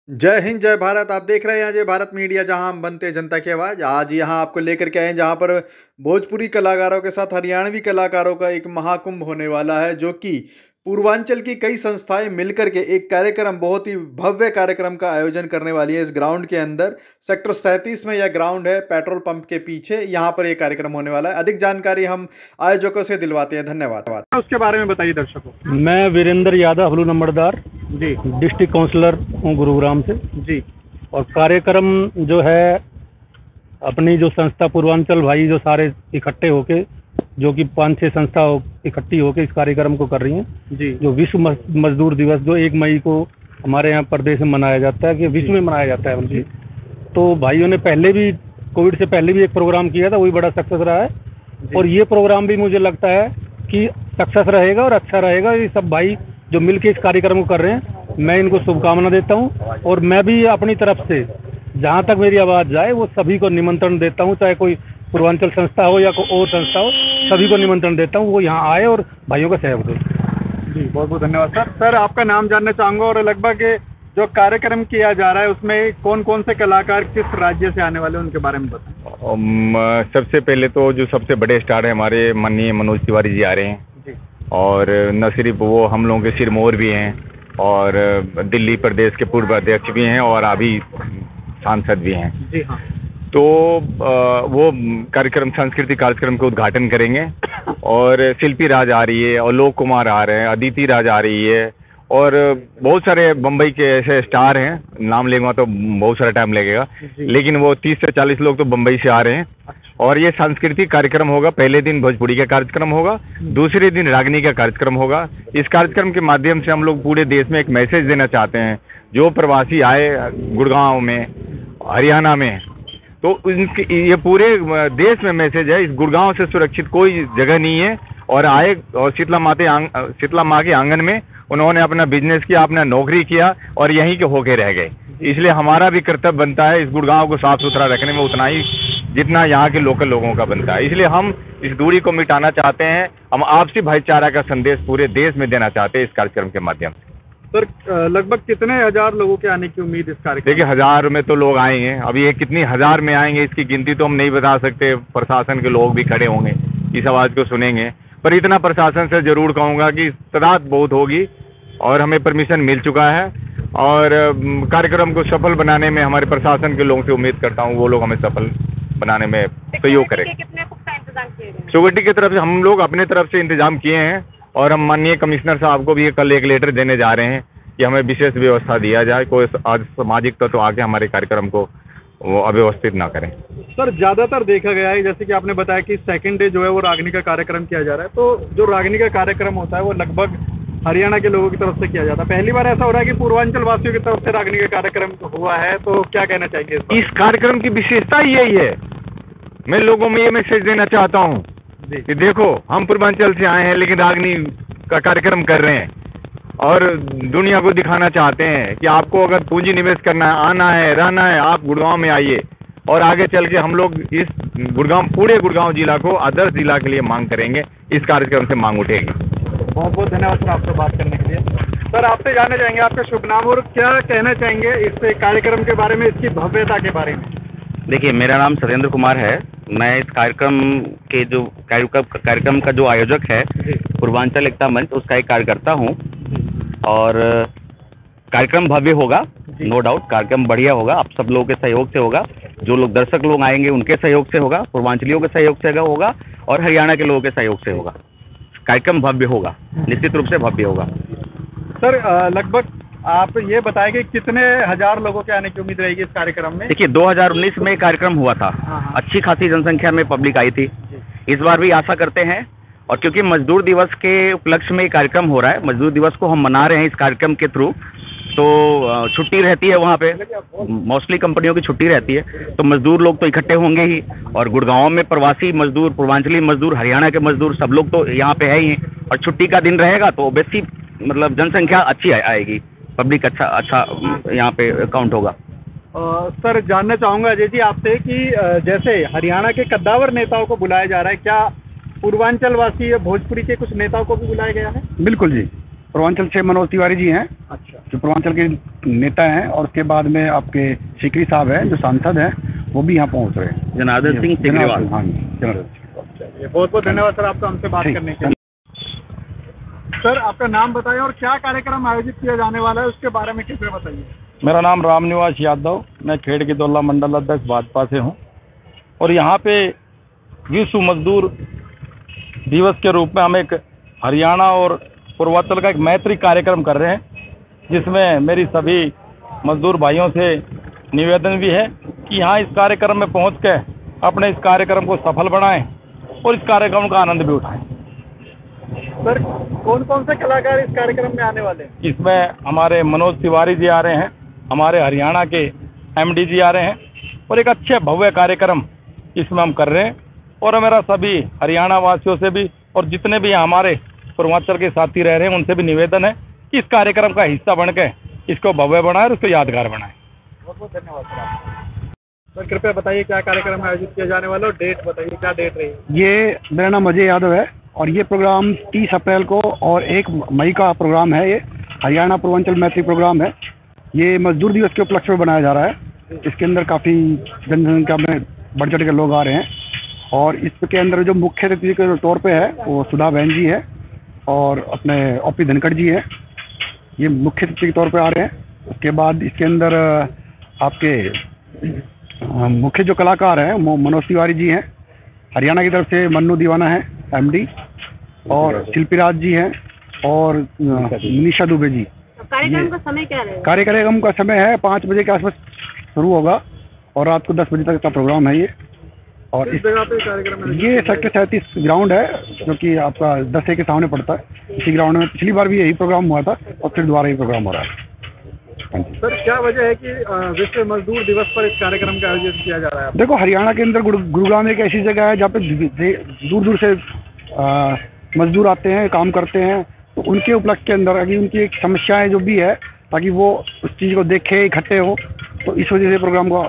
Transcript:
जय हिंद जय भारत। आप देख रहे हैं जय भारत मीडिया, जहां हम बनते जनता की आवाज। आज यहां आपको लेकर के आए हैं जहां पर भोजपुरी कलाकारों के साथ हरियाणवी कलाकारों का एक महाकुंभ होने वाला है, जो कि पूर्वांचल की कई संस्थाएं मिलकर के एक कार्यक्रम, बहुत ही भव्य कार्यक्रम का आयोजन करने वाली है। इस ग्राउंड के अंदर सेक्टर 37 में यह ग्राउंड है, पेट्रोल पंप के पीछे यहां पर यह कार्यक्रम होने वाला है। अधिक जानकारी हम आयोजकों से दिलवाते हैं। धन्यवाद। उसके बारे में बताइए दर्शकों। मैं वीरेंद्र यादव, हबलू नंबरदार जी, डिस्ट्रिक्ट काउंसलर हूँ गुरुग्राम से जी। और कार्यक्रम जो है अपनी जो संस्था पूर्वांचल भाई जो सारे इकट्ठे होके, जो कि 5-6 संस्था इकट्ठी होके इस कार्यक्रम को कर रही हैं जी। जो विश्व मजदूर दिवस जो 1 मई को हमारे यहाँ प्रदेश में मनाया जाता है, कि विश्व में मनाया जाता है उनकी। तो भाइयों ने पहले भी, कोविड से पहले भी एक प्रोग्राम किया था, वही बड़ा सक्सेस रहा है। और ये प्रोग्राम भी मुझे लगता है कि सक्सेस रहेगा और अच्छा रहेगा। ये सब भाई जो मिल के इस कार्यक्रम को कर रहे हैं, मैं इनको शुभकामना देता हूँ। और मैं भी अपनी तरफ से जहाँ तक मेरी आवाज़ जाए वो सभी को निमंत्रण देता हूँ, चाहे कोई पूर्वांचल संस्था हो या कोई और संस्था हो, सभी को निमंत्रण देता हूँ वो यहाँ आए और भाइयों का सहयोग दे। जी, बहुत बहुत धन्यवाद सर। सर, आपका नाम जानना चाहूँगा और लगभग जो कार्यक्रम किया जा रहा है उसमें कौन कौन से कलाकार किस राज्य से आने वाले हैं, उनके बारे में बताएं। सबसे पहले तो जो सबसे बड़े स्टार हैं हमारे माननीय मनोज तिवारी जी आ रहे हैं जी। और न सिर्फ वो, हम लोगों के सिरमौर भी हैं और दिल्ली प्रदेश के पूर्व अध्यक्ष भी हैं और अभी सांसद भी हैं। जी हाँ। तो वो कार्यक्रम, सांस्कृतिक कार्यक्रम का उद्घाटन करेंगे। और शिल्पी राज आ रही है, आलोक कुमार आ रहे हैं, अदिति राज आ रही है और बहुत सारे बम्बई के ऐसे स्टार हैं, नाम लेंगे तो बहुत सारा टाइम लगेगा, लेकिन वो 30 से 40 लोग तो बम्बई से आ रहे हैं। और ये सांस्कृतिक कार्यक्रम होगा। पहले दिन भोजपुरी का कार्यक्रम होगा, दूसरे दिन रागनी का कार्यक्रम होगा। इस कार्यक्रम के माध्यम से हम लोग पूरे देश में एक मैसेज देना चाहते हैं। जो प्रवासी आए गुड़गांव में, हरियाणा में, तो इनके ये पूरे देश में मैसेज है, इस गुड़गांव से सुरक्षित कोई जगह नहीं है। और आए और शीतला माँ के आंगन में उन्होंने अपना बिजनेस किया, अपना नौकरी किया और यहीं के होके रह गए। इसलिए हमारा भी कर्तव्य बनता है इस गुड़गांव को साफ सुथरा रखने में उतना ही जितना यहाँ के लोकल लोगों का बनता है। इसलिए हम इस दूरी को मिटाना चाहते हैं। हम आपसी भाईचारा का संदेश पूरे देश में देना चाहते हैं इस कार्यक्रम के माध्यम से। सर, लगभग कितने हजार लोगों के आने की उम्मीद इस कार्यक्रम? देखिए, 1000 में तो लोग आएंगे। अभी ये कितनी हजार में आएंगे इसकी गिनती तो हम नहीं बता सकते। प्रशासन के लोग भी खड़े होंगे, इस आवाज़ को सुनेंगे। पर इतना प्रशासन से जरूर कहूँगा कि तादाद बहुत होगी और हमें परमिशन मिल चुका है। और कार्यक्रम को सफल बनाने में हमारे प्रशासन के लोगों से उम्मीद करता हूँ वो लोग हमें सफल बनाने में सहयोग करेंगे। सिक्योरिटी की तरफ से हम लोग अपने तरफ से इंतजाम किए हैं और हम माननीय कमिश्नर साहब को भी कल एक लेटर देने जा रहे हैं कि हमें विशेष व्यवस्था दिया जाए, कोई आज सामाजिक तत्व तो आके हमारे कार्यक्रम को वो अव्यवस्थित ना करें। सर, ज़्यादातर देखा गया है, जैसे कि आपने बताया कि सेकंड डे जो है वो रागनी का कार्यक्रम किया जा रहा है। तो जो रागनी का कार्यक्रम होता है वो लगभग हरियाणा के लोगों की तरफ से किया जाता है। पहली बार ऐसा हो रहा है कि पूर्वांचल वासियों की तरफ से रागनी का कार्यक्रम हुआ है, तो क्या कहना चाहिए? इस कार्यक्रम की विशेषता यही है। मैं लोगों में ये मैसेज देना चाहता हूँ कि देखो, हम पूर्वांचल से आए हैं लेकिन रागनी का कार्यक्रम कर रहे हैं और दुनिया को दिखाना चाहते हैं कि आपको अगर पूंजी निवेश करना है, आना है, रहना है, आप गुड़गांव में आइए। और आगे चल के हम लोग इस पूरे गुड़गांव जिला को आदर्श जिला के लिए मांग करेंगे। इस कार्यक्रम से मांग उठेगी। बहुत बहुत धन्यवाद सर आपसे बात करने के लिए। सर, आपसे जानना चाहेंगे आपका शुभ नाम और क्या कहना चाहेंगे इस कार्यक्रम के बारे में, इसकी भव्यता के बारे में? देखिए, मेरा नाम सत्येंद्र कुमार है। मैं इस कार्यक्रम के जो कार्यक्रम का जो आयोजक है पूर्वांचल एकता मंच, उसका एक कार्यकर्ता हूँ। और कार्यक्रम भव्य होगा, नो डाउट। कार्यक्रम बढ़िया होगा, आप सब लोगों के सहयोग से होगा। जो लोग दर्शक लोग आएंगे उनके सहयोग से होगा, पूर्वांचलियों के सहयोग से होगा और हरियाणा के लोगों के सहयोग से होगा। कार्यक्रम भव्य होगा, निश्चित रूप से भव्य होगा। सर, लगभग आप ये बताएं कि कितने हजार लोगों के आने की उम्मीद रहेगी इस कार्यक्रम में? देखिए, 2019 में कार्यक्रम हुआ था, अच्छी खासी जनसंख्या में पब्लिक आई थी। इस बार भी आशा करते हैं। और क्योंकि मजदूर दिवस के उपलक्ष्य में कार्यक्रम हो रहा है, मजदूर दिवस को हम मना रहे हैं इस कार्यक्रम के थ्रू, तो छुट्टी रहती है वहाँ पे, मोस्टली कंपनियों की छुट्टी रहती है, तो मजदूर लोग तो इकट्ठे होंगे ही। और गुड़गांव में प्रवासी मजदूर, पूर्वांचली मजदूर, हरियाणा के मजदूर सब लोग तो यहाँ पे है ही। और छुट्टी का दिन रहेगा तो ओबेसली मतलब जनसंख्या अच्छी आएगी, पब्लिक अच्छा यहाँ पे काउंट होगा। सर, जानना चाहूँगा अजय जी आपसे कि जैसे हरियाणा के कद्दावर नेताओं को बुलाया जा रहा है, क्या पूर्वांचल वासी या भोजपुरी के कुछ नेताओं को भी बुलाया गया है? बिल्कुल जी, पूर्वांचल से मनोज तिवारी जी हैं, अच्छा, जो पूर्वांचल के नेता हैं, और उसके बाद में आपके सीकरी साहब हैं जो सांसद हैं, वो भी यहाँ पहुँच रहे हैं। जनार्दन सिंह सिग्रीवाल। हाँ जी, जनार्दन सिंह। बहुत बहुत धन्यवाद सर आपका हमसे बात करने के लिए। सर आपका नाम बताएं और क्या कार्यक्रम आयोजित किया जाने वाला है उसके बारे में कृपया बताइए। मेरा नाम रामनिवास यादव, मैं खेड़ की दौला मंडल अध्यक्ष भाजपा से हूँ, और यहाँ पे विश्व मजदूर दिवस के रूप में हम एक हरियाणा और पूर्वांचल का एक मैत्री कार्यक्रम कर रहे हैं, जिसमें मेरी सभी मजदूर भाइयों से निवेदन भी है कि यहाँ इस कार्यक्रम में पहुँच के अपने इस कार्यक्रम को सफल बनाएं और इस कार्यक्रम का आनंद भी उठाएं। सर कौन कौन से कलाकार इस कार्यक्रम में आने वाले हैं? इसमें हमारे मनोज तिवारी जी आ रहे हैं, हमारे हरियाणा के एमडी जी आ रहे हैं, और एक अच्छे भव्य कार्यक्रम इसमें हम कर रहे हैं। और मेरा सभी हरियाणा वासियों से भी और जितने भी हमारे पूर्वांचल के साथी रह रहे हैं उनसे भी निवेदन है कि इस कार्यक्रम का हिस्सा बन के इसको भव्य बनाएं और इसको यादगार बनाएं। बहुत बहुत धन्यवाद सर आपका। सर कृपया बताइए क्या कार्यक्रम आयोजित किया जाने वाला है और डेट बताइए, क्या डेट रही? ये मेरा नाम अजय यादव है, और ये प्रोग्राम 30 अप्रैल को और 1 मई का प्रोग्राम है। ये हरियाणा पूर्वांचल मैत्री प्रोग्राम है। ये मजदूर दिवस के उपलक्ष्य में बनाया जा रहा है। इसके अंदर काफ़ी जनसंख्या में बढ़ चढ़ के लोग आ रहे हैं, और इसके अंदर जो मुख्य अतिथि के तौर पे है वो सुधा बहन जी है और अपने ओपी धनखड़ जी है, ये मुख्य अतिथि के तौर पे आ रहे हैं। उसके बाद इसके अंदर आपके मुख्य जो कलाकार हैं वो मनोज तिवारी जी हैं, हरियाणा की तरफ से मन्नू दीवाना है एमडी, और शिल्पी राज जी हैं, और निशा दुबे जी। कार्यक्रम का समय क्या रहेगा? कार्यक्रम का समय है 5 बजे के आसपास शुरू होगा और रात को 10 बजे तक का प्रोग्राम है ये। और किस जगह पे कार्यक्रम है? ये सेक्टर 37 ग्राउंड है, जो कि आपका 10A के सामने पड़ता है। इसी ग्राउंड में पिछली बार भी यही प्रोग्राम हुआ था और फिर दोबारा ये प्रोग्राम हो रहा है। सर क्या वजह है कि विश्व मजदूर दिवस पर इस कार्यक्रम का आयोजन किया जा रहा है? देखो, हरियाणा के अंदर गुरुग्राम एक ऐसी जगह है जहाँ पे दूर दूर से मजदूर आते हैं, काम करते हैं, तो उनके उपलक्ष्य के अंदर अभी उनकी एक समस्याएं जो भी है, ताकि वो उस चीज़ को देखें, इकट्ठे हो, तो इस वजह से प्रोग्राम को